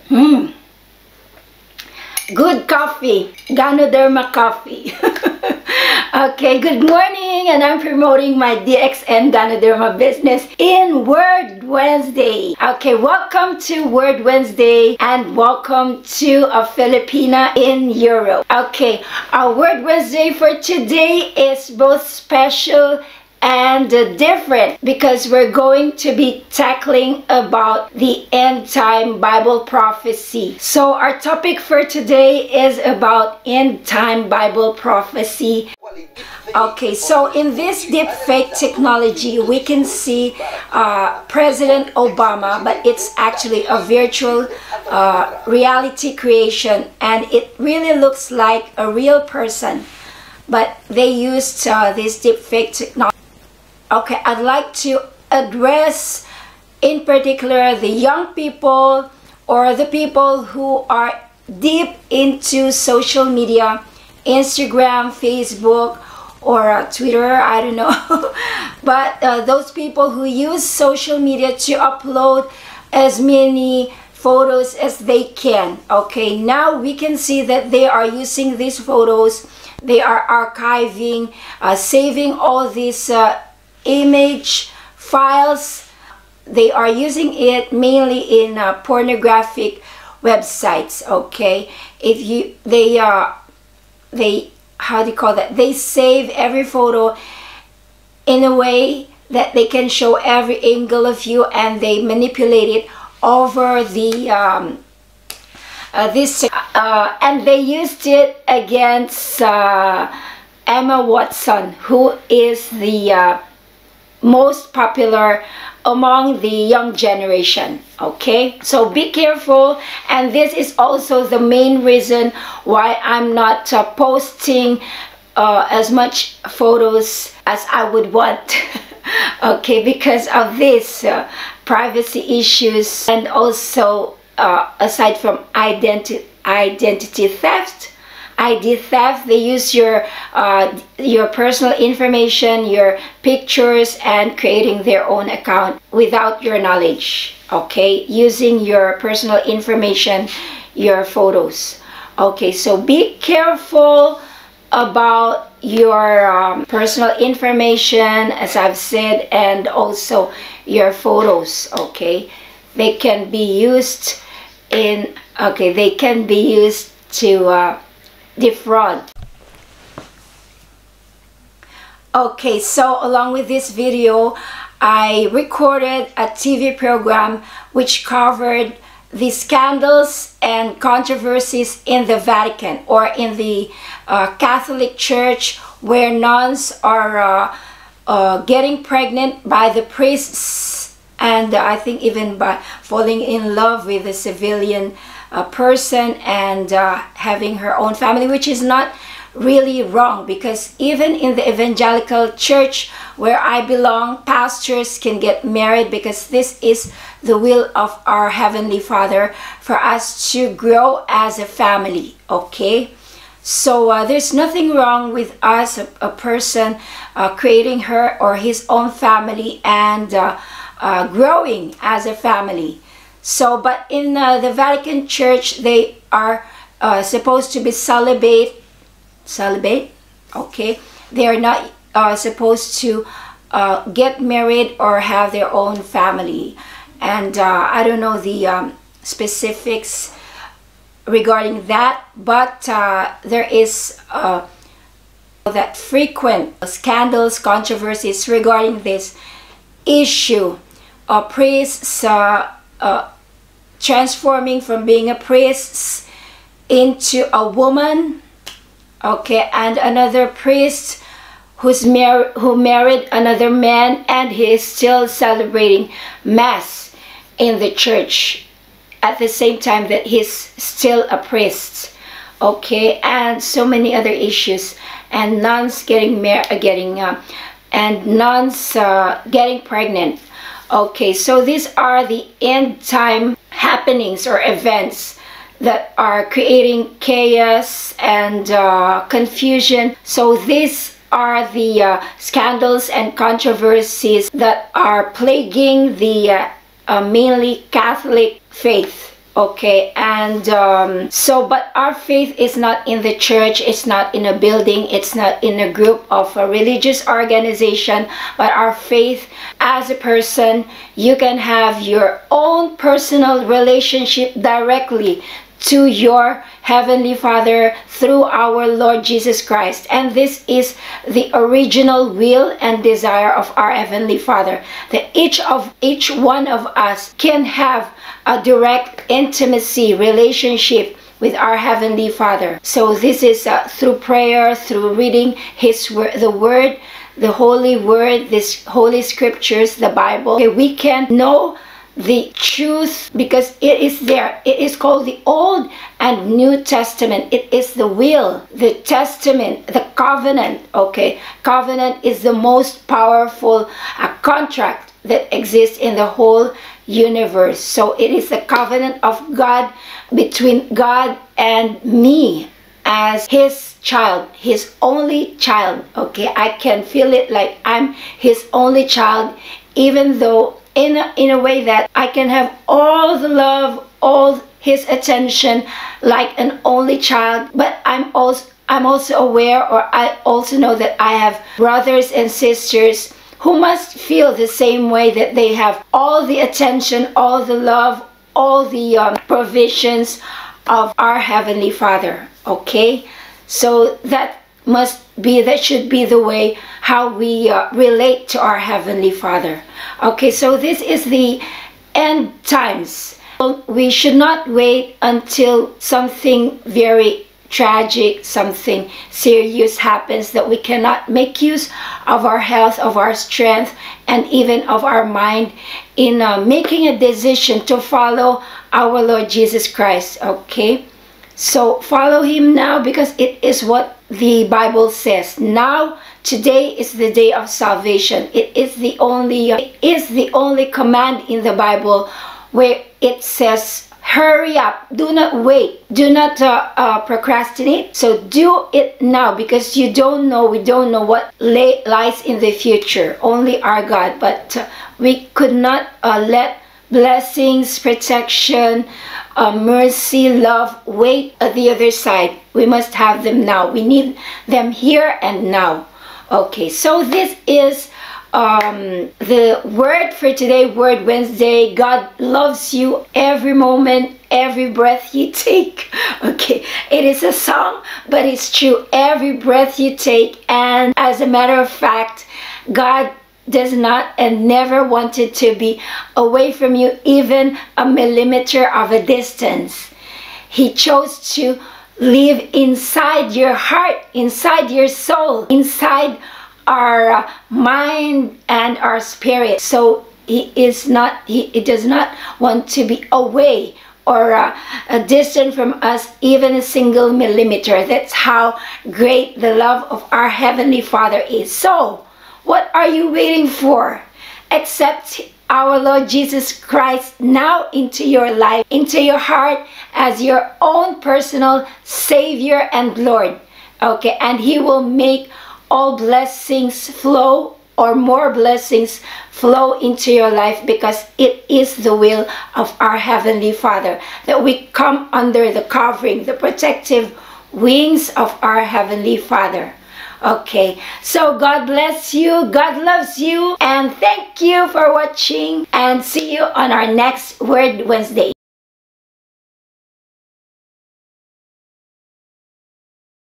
Hmm. Good coffee. Ganoderma coffee. Okay, good morning, and I'm promoting my DXN Ganoderma business in Word Wednesday. Okay, welcome to Word Wednesday and welcome to a Filipina in Europe. Okay, our Word Wednesday for today is both special and different because we're going to be tackling about the end-time Bible prophecy. So our topic for today is about end-time Bible prophecy. Okay, so in this deep fake technology, we can see President Obama, but it's actually a virtual reality creation, and it really looks like a real person, but they used this deep fake technology. Okay, I'd like to address in particular the young people or the people who are deep into social media, Instagram, Facebook, or Twitter, I don't know. But those people who use social media to upload as many photos as they can. Okay, now we can see that they are using these photos. They are archiving, saving all these image files. They are using it mainly in pornographic websites. Okay, if you they how do you call that, they save every photo in a way that they can show every angle of you, and they manipulate it over the and they used it against Emma Watson, who is the most popular among the young generation. Okay, so be careful, and this is also the main reason why I'm not posting as much photos as I would want. Okay, because of this privacy issues, and also aside from identity theft, ID theft, they use your personal information, your pictures, and creating their own account without your knowledge. Okay, using your personal information, your photos. Okay, so be careful about your personal information, as I've said, and also your photos. Okay, they can be used in, okay, they can be used to defraud. Okay, so along with this video, I recorded a TV program which covered the scandals and controversies in the Vatican, or in the Catholic Church, where nuns are getting pregnant by the priests, and I think even by falling in love with a civilian person, and having her own family, which is not really wrong, because even in the evangelical church where I belong, pastors can get married, because this is the will of our Heavenly Father for us to grow as a family. Okay, so there's nothing wrong with us, a person creating her or his own family and growing as a family. So, but in the Vatican Church, they are supposed to be celibate. Okay, they are not supposed to get married or have their own family. And I don't know the specifics regarding that, but there is that frequent scandals, controversies regarding this issue. Priests transforming from being a priest into a woman. Okay, and another priest who married another man, and he is still celebrating mass in the church at the same time that he's still a priest. Okay, and so many other issues, and nuns getting pregnant. Okay, so these are the end time happenings or events that are creating chaos and confusion. So these are the scandals and controversies that are plaguing the mainly Catholic faith. Okay, and but our faith is not in the church, it's not in a building, it's not in a group of a religious organization, but our faith as a person. You can have your own personal relationship directly to your Heavenly Father through our Lord Jesus Christ. And this is the original will and desire of our Heavenly Father, that each one of us can have a direct intimacy relationship with our Heavenly Father. So this is through prayer, through reading His word, the Holy Word, this Holy Scriptures, the Bible. Okay, we can know the truth because it is there. It is called the Old and New Testament. It is the will, the testament, the covenant. Okay, covenant is the most powerful contract that exists in the whole universe. So it is the covenant of God between God and me as His child, His only child. Okay, I can feel it like I'm His only child, even though in a way that I can have all the love, all His attention like an only child. But I'm also aware, or I also know that I have brothers and sisters who must feel the same way, that they have all the attention, all the love, all the provisions of our Heavenly Father. Okay, so that should be the way how we relate to our Heavenly Father. Okay, so this is the end times. We should not wait until something very tragic, something serious happens, that we cannot make use of our health, of our strength, and even of our mind in making a decision to follow our Lord Jesus Christ. Okay, so follow Him now, because it is what the Bible says. Now, today is the day of salvation. It is the only command in the Bible where it says, hurry up, do not wait, do not procrastinate. So do it now, because we don't know what lies in the future. Only our God. But we could not let blessings, protection, mercy, love wait at the other side. We must have them now. We need them here and now. Okay, so this is the word for today, Word Wednesday. God loves you every moment, every breath you take. Okay, it is a song, but it's true. Every breath you take. And as a matter of fact, God does not and never wanted to be away from you even a millimeter of a distance. He chose to live inside your heart, inside your soul, inside our mind and our spirit. So he does not want to be away or distant from us even a single millimeter. That's how great the love of our Heavenly Father is. So what are you waiting for? Accept our Lord Jesus Christ now into your life, into your heart, as your own personal Savior and Lord. Okay, and He will make all blessings flow, or more blessings flow into your life, because it is the will of our Heavenly Father that we come under the covering, the protective wings of our Heavenly Father. Okay, so God bless you, God loves you, and thank you for watching, and see you on our next Word Wednesday.